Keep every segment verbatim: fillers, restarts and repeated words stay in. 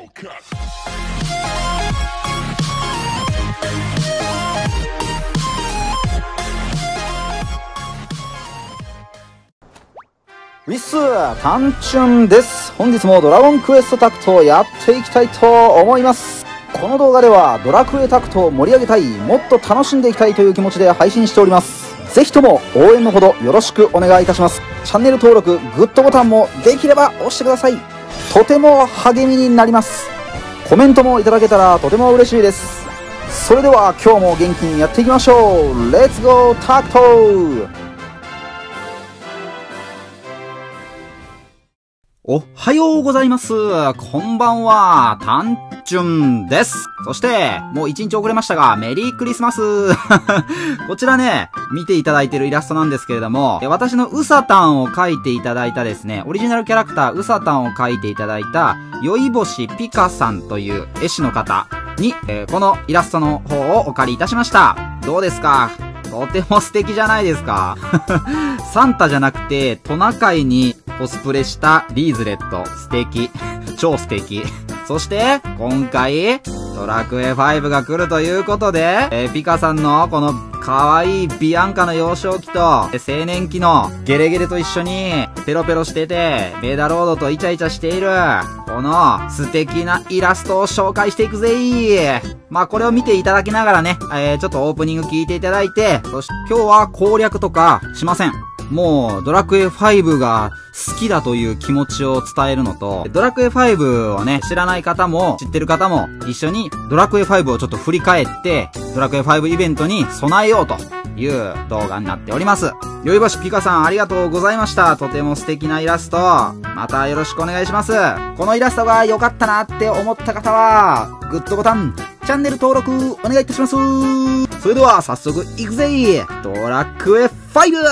ウィスタンチュンです。本日もドラゴンクエストタクトをやっていきたいと思います。この動画ではドラクエタクトを盛り上げたい、もっと楽しんでいきたいという気持ちで配信しております。ぜひとも応援のほどよろしくお願いいたします。チャンネル登録、グッドボタンもできれば押してください。とても励みになります。コメントもいただけたらとても嬉しいです。それでは今日も元気にやっていきましょう。レッツゴータクト。おはようございます。こんばんは、タンチュンです。そして、もう一日遅れましたが、メリークリスマスこちらね、見ていただいているイラストなんですけれども、私のウサタンを描いていただいたですね、オリジナルキャラクターウサタンを描いていただいた、酔い星ピカさんという絵師の方に、えー、このイラストの方をお借りいたしました。どうですか？とても素敵じゃないですかサンタじゃなくて、トナカイにコスプレしたリーズレット。素敵。超素敵。そして、今回、ドラクエファイブが来るということで、えー、ピカさんのこの可愛いビアンカの幼少期と、青年期のゲレゲレと一緒に、ペロペロしてて、メダロードとイチャイチャしている、この素敵なイラストを紹介していくぜ。まあこれを見ていただきながらね、えー、ちょっとオープニング聞いていただいて、そして今日は攻略とかしません。もう、ドラクエファイブが好きだという気持ちを伝えるのと、ドラクエファイブをね、知らない方も、知ってる方も、一緒にドラクエファイブをちょっと振り返って、ドラクエファイブイベントに備えようという動画になっております。酔い星ピカさんありがとうございました。とても素敵なイラスト。またよろしくお願いします。このイラストが良かったなって思った方は、グッドボタン、チャンネル登録お願いいたします。それでは早速行くぜ。ドラクエファイブ！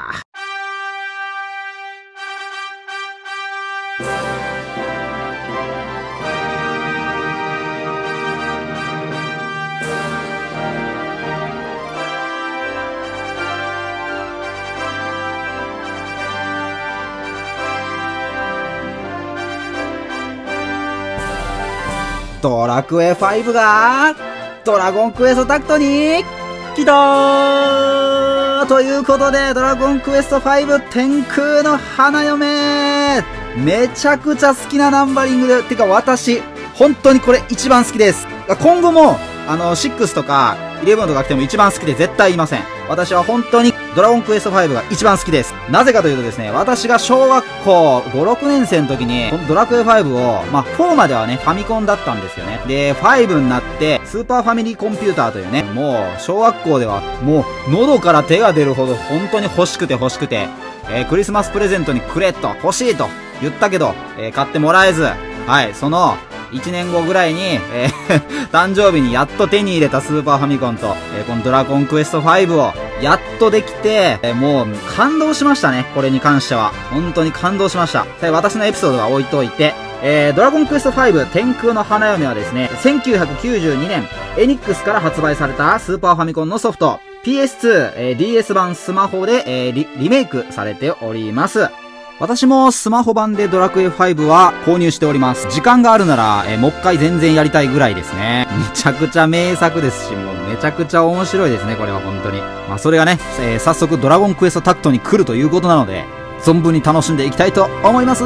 ドラクエファイブが、ドラゴンクエストタクトに、来たーということで、ドラゴンクエストファイブ天空の花嫁めちゃくちゃ好きなナンバリングで、てか私、本当にこれ一番好きです。今後も、あの、シックスとか、イレブンとか来ても一番好きで絶対言いません。私は本当にドラゴンクエストファイブが一番好きです。なぜかというとですね、私が小学校ご、ろくねん生の時に、このドラクエファイブを、まあ、フォーまではね、ファミコンだったんですよね。で、ファイブになって、スーパーファミリーコンピューターというね、もう、小学校では、もう、喉から手が出るほど本当に欲しくて欲しくて、えー、クリスマスプレゼントにくれと、欲しいと言ったけど、えー、買ってもらえず、はい、その、いちねんごぐらいに、えー、誕生日にやっと手に入れたスーパーファミコンと、えー、このドラゴンクエストファイブを、やっとできて、えー、もう感動しましたね。これに関しては。本当に感動しました。私のエピソードは置いといて、えー、ドラゴンクエストファイブ天空の花嫁はですね、せんきゅうひゃくきゅうじゅうにねん、エニックスから発売されたスーパーファミコンのソフト、ピーエスツー、えー、ディーエス 版スマホで、えーリ、リメイクされております。私もスマホ版でドラクエファイブは購入しております。時間があるなら、えー、もう一回全然やりたいぐらいですね。めちゃくちゃ名作ですし、もうめちゃくちゃ面白いですね、これは本当に。まあそれがね、えー、早速ドラゴンクエストタクトに来るということなので、存分に楽しんでいきたいと思います。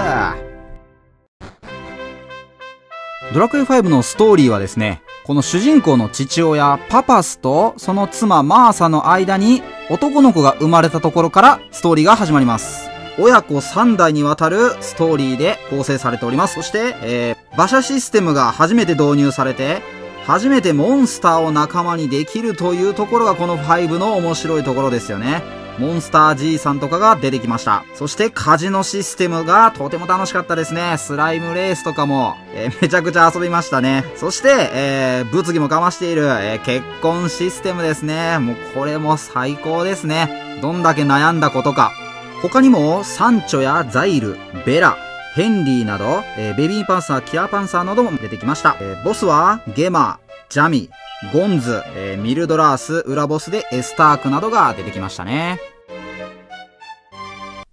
ドラクエファイブのストーリーはですね、この主人公の父親、パパスとその妻マーサの間に男の子が生まれたところからストーリーが始まります。親子さん代にわたるストーリーで構成されております。そして、えー、馬車システムが初めて導入されて、初めてモンスターを仲間にできるというところがこのファイブの面白いところですよね。モンスター G さんとかが出てきました。そしてカジノシステムがとても楽しかったですね。スライムレースとかも、えー、めちゃくちゃ遊びましたね。そして、えー、物議もかましている、えー、結婚システムですね。もうこれも最高ですね。どんだけ悩んだことか。他にも、サンチョやザイル、ベラ、ヘンリーなど、えー、ベビーパンサー、キラーパンサーなども出てきました。えー、ボスは、ゲマ、ジャミ、ゴンズ、えー、ミルドラース、裏ボスでエスタークなどが出てきましたね。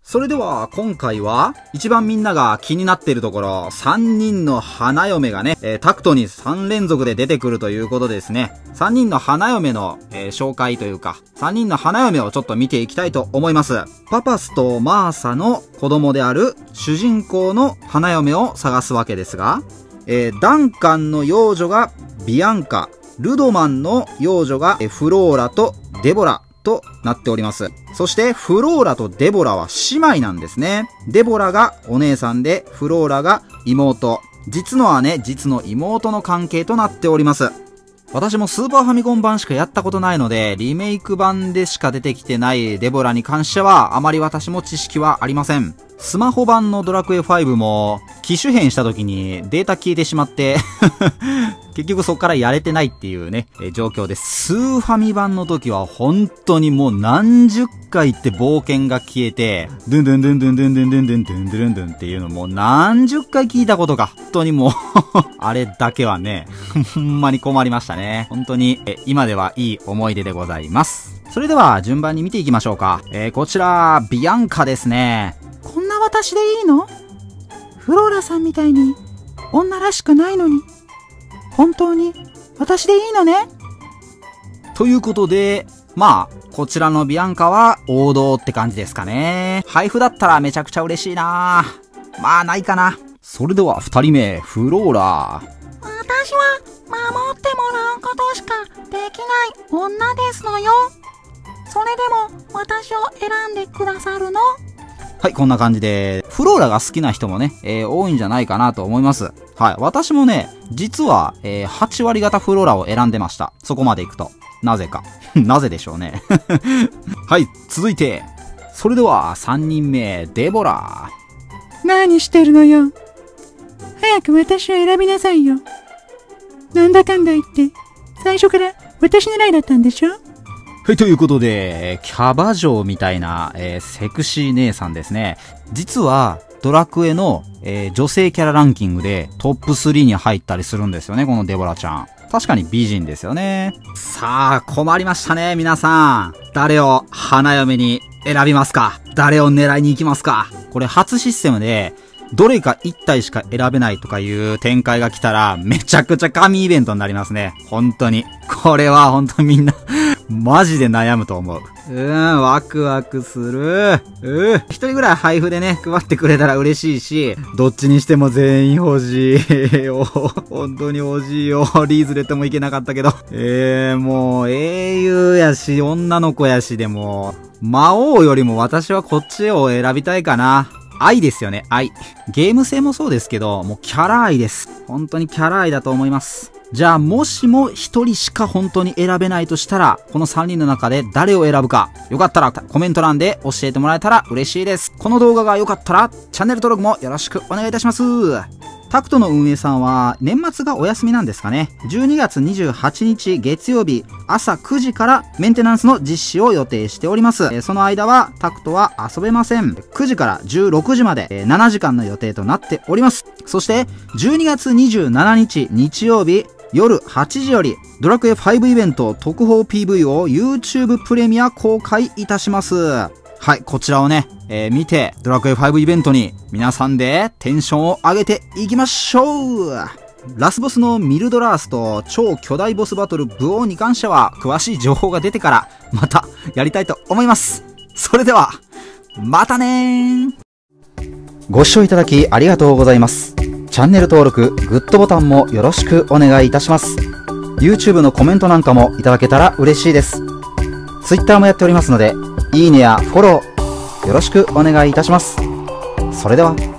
それでは今回は一番みんなが気になっているところさんにんの花嫁がね、えー、タクトにさん連続で出てくるということでですね、さんにんの花嫁の、えー、紹介というかさんにんの花嫁をちょっと見ていきたいと思います。パパスとマーサの子供である主人公の花嫁を探すわけですが、えー、ダンカンの幼女がビアンカ、ルドマンの幼女がフローラとデボラとなっております。そしてフローラとデボラは姉妹なんですね。デボラがお姉さんでフローラが妹。実の姉、実の妹の関係となっております。私もスーパーファミコン版しかやったことないので、リメイク版でしか出てきてないデボラに関してはあまり私も知識はありません。スマホ版のドラクエファイブも機種変した時にデータ消えてしまって結局そこからやれてないっていうね、え状況です。スーファミ版の時は本当にもう何十回って冒険が消えて、ドゥンドゥンドゥンドゥンドゥンドゥンドゥンドゥンドゥンドゥンドゥンっていうのも何十回聞いたことか。本当にもうあれだけはね、ほんまに困りましたね。本当にえ今ではいい思い出でございます。それでは順番に見ていきましょうか。えー、こちら、ビアンカですね。 こんな私でいいの？フローラさんみたいに女らしくないのに本当に私でいいのね。 ということで、まあ、こちらのビアンカは王道って感じですかね。配布だったらめちゃくちゃ嬉しいな。まあ、ないかな。それでは二人目、フローラ。 私は守ってもらうことしかできない女ですのよ。それでも私を選んでくださるの？ はい、こんな感じで、フローラが好きな人もね、えー、多いんじゃないかなと思います。はい、私もね、実は、えー、はち割型フローラを選んでました。そこまで行くと。なぜか。なぜでしょうね。はい、続いて、それではさんにんめ、デボラ。 何してるのよ。早く私を選びなさいよ。なんだかんだ言って、最初から私狙いだったんでしょ？ はい、ということで、キャバ嬢みたいな、えー、セクシー姉さんですね。実は、ドラクエの、えー、女性キャラランキングでトップスリーに入ったりするんですよね、このデボラちゃん。確かに美人ですよね。さあ、困りましたね、皆さん。誰を花嫁に選びますか？誰を狙いに行きますか？これ初システムで、どれか一体しか選べないとかいう展開が来たら、めちゃくちゃ神イベントになりますね。本当に。これは本当にみんな、マジで悩むと思う。うーん、ワクワクする。うー。一人ぐらい配布でね、配ってくれたら嬉しいし、どっちにしても全員欲しい。お本当に欲しいよ。リーズレットもいけなかったけど。えー、もう、英雄やし、女の子やし、でも、魔王よりも私はこっちを選びたいかな。愛ですよね、愛。ゲーム性もそうですけど、もうキャラ愛です。本当にキャラ愛だと思います。じゃあ、もしも一人しか本当に選べないとしたら、このさんにんの中で誰を選ぶか、よかったらコメント欄で教えてもらえたら嬉しいです。この動画が良かったら、チャンネル登録もよろしくお願いいたします。タクトの運営さんは年末がお休みなんですかね。じゅうにがつにじゅうはちにち月曜日朝くじからメンテナンスの実施を予定しております。その間はタクトは遊べません。くじからじゅうろくじまでななじかんの予定となっております。そしてじゅうにがつにじゅうしちにち日曜日夜はちじよりドラクエファイブイベント特報 ピーブイ を YouTube プレミア公開いたします。はい、こちらをね、えー、見て、ドラクエファイブイベントに皆さんでテンションを上げていきましょう。ラスボスのミルドラースと超巨大ボスバトルブオーに関しては詳しい情報が出てからまたやりたいと思います。それでは、またねー。ご視聴いただきありがとうございます。チャンネル登録、グッドボタンもよろしくお願いいたします。YouTube のコメントなんかもいただけたら嬉しいです。Twitter もやっておりますので、いいねやフォローよろしくお願いいたします。それでは。